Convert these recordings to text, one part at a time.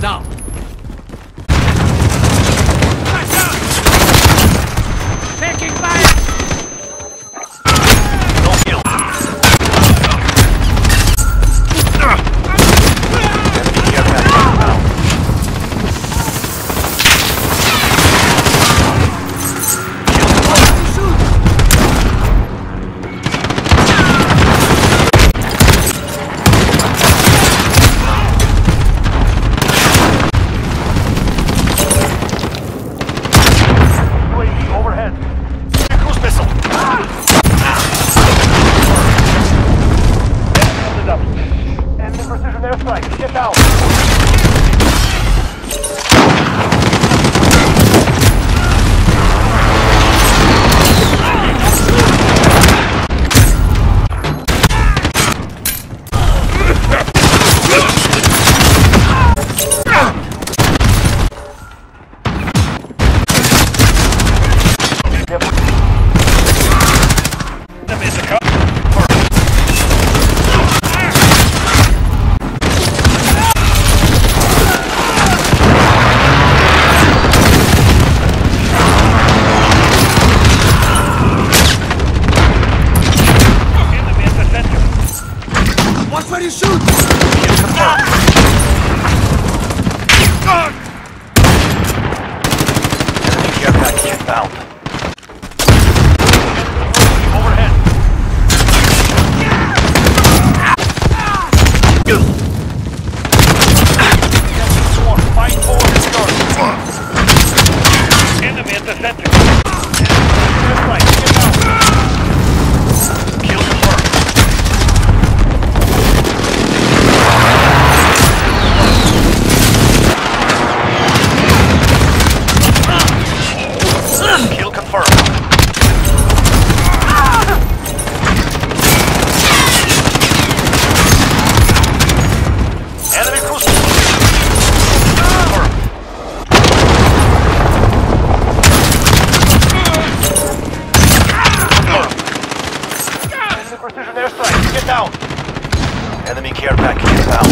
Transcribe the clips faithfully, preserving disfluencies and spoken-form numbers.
down. Taking fire! No kill. Enemy care package inbound. Enemy care package inbound.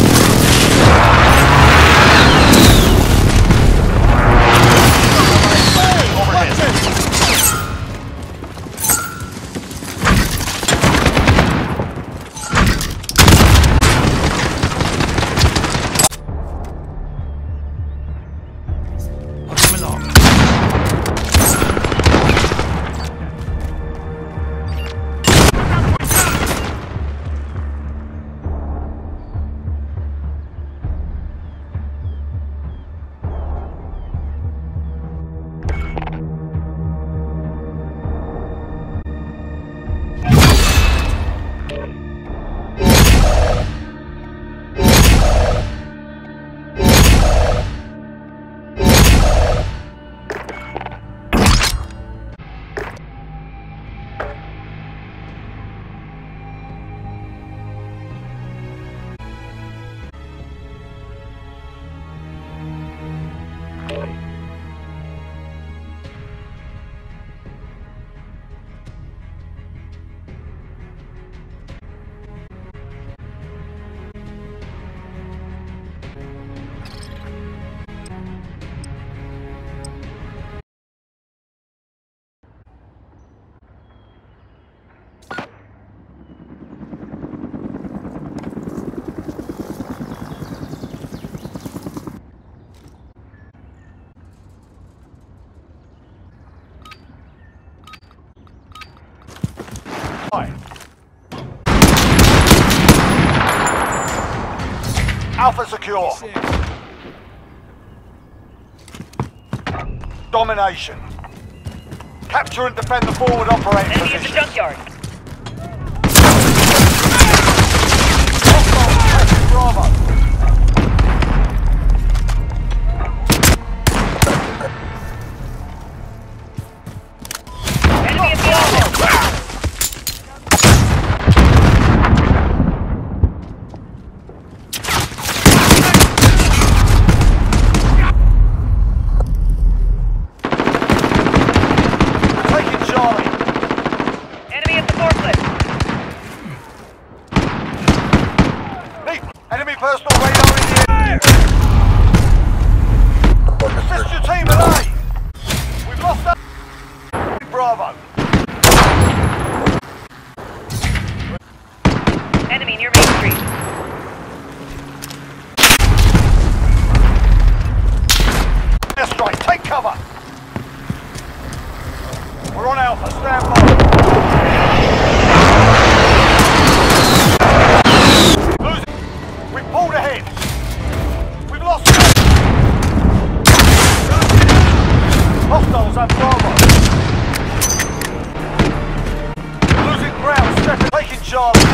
Alpha secure. Domination. Capture and defend the forward operating Enemy position. at the junkyard. Bravo. Enemy at the office. Enemy personal radar in the air! team at A. We've lost that. Bravo. Enemy near Main Street. Airstrike, take cover. We're on Alpha, stand by. Losing. We've pulled ahead. We've lost it. Hostiles at Bravo. Losing ground, stepping, taking Charlie.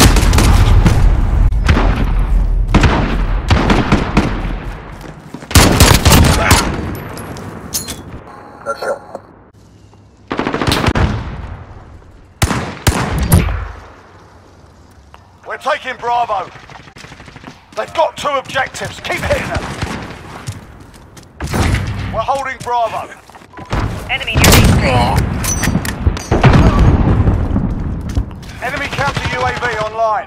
No shot. We're taking Bravo. They've got two objectives. Keep hitting them. We're holding Bravo. Enemy near Main Street. Enemy counter U A V online.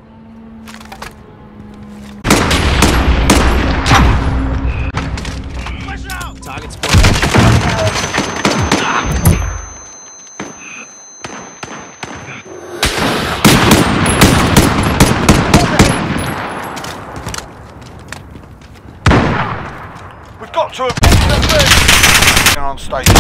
Target spotted. We've got to have on station.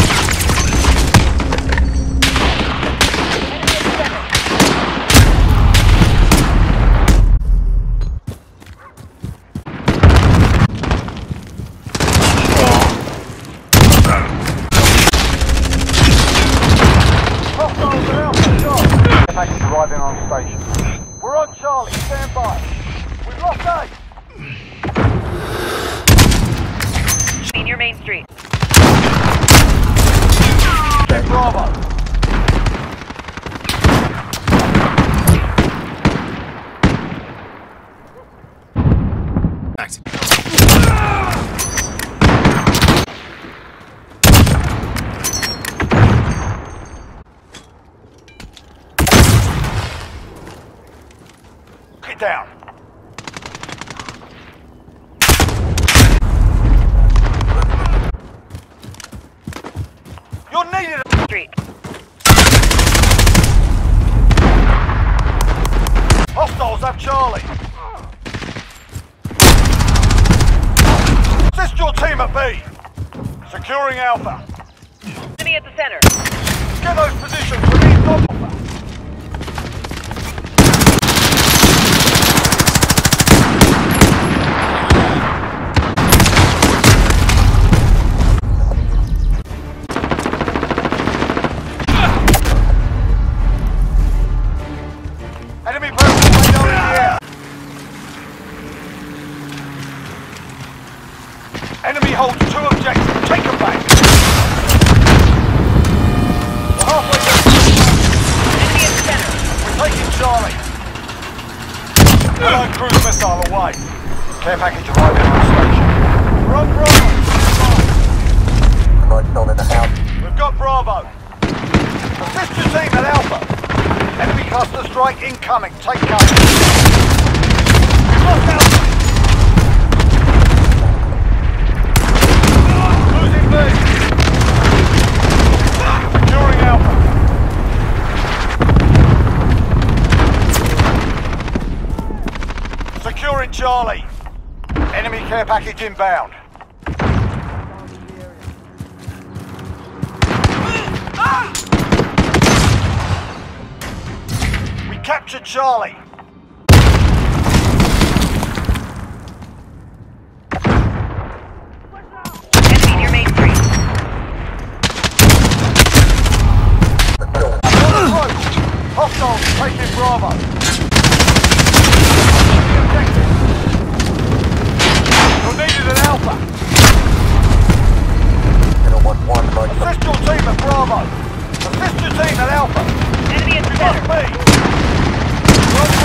Package arriving on station. We're on Charlie, stand by. We've lost A. Near Main Street. Get Bravo. Act. Get down. You're needed at Street. Hostiles have Charlie. Assist your team at B. Securing Alpha. Enemy at the center. Get those positions. We need Alpha. Enemy personal radar in the air. Enemy holds two objectives. Take them back. We're halfway there. Enemy at the center. We're taking Charlie. Allied cruise missile away. Care package arriving on station. We're on Bravo. Right, still in the house. We've got Bravo. Assist your team at Alpha. Enemy cluster strike incoming. Take cover. We've lost Alpha. Losing B. Securing Alpha. Securing Charlie. Enemy care package inbound. We captured Charlie. Enemy near Main Street. Hostiles taking Bravo. You're needed at Alpha. Assist your team at Bravo. Assist your team at Alpha. Enemy at the Must center. be. We're on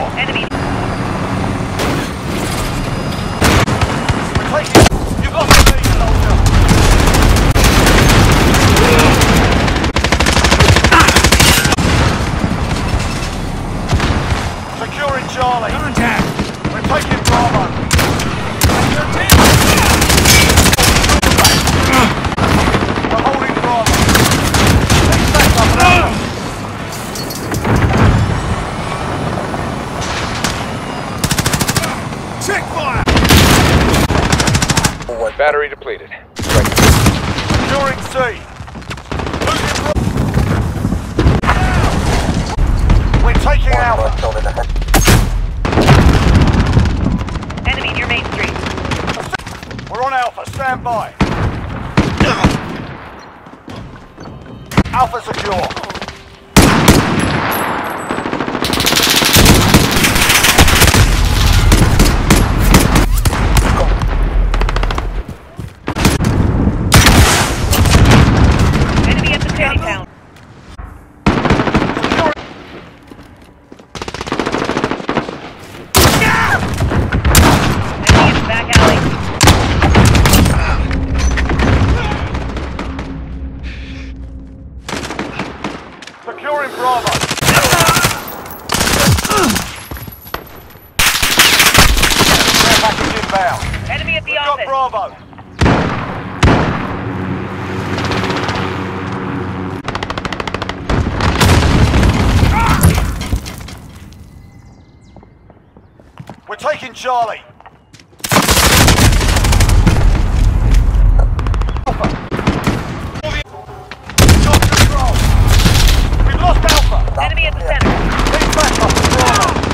Enemy. We're taking... You've lost the lead, soldier. Securing Charlie. Contact! We're taking Bravo. We're holding Bravo. Next back up and over. Check fire! Battery depleted. Securing C. Losing Bravo. We're taking Alpha. Enemy near Main Street. We're on Alpha. Stand by. Alpha secure. Enemy at the tanning town. Enemy in the back alley. Securing Bravo. Care package inbound. Enemy at the We've got office. Bravo. We're taking Charlie. Alpha. Got control. We've lost Alpha. Enemy at the center. Keep back up to Bravo.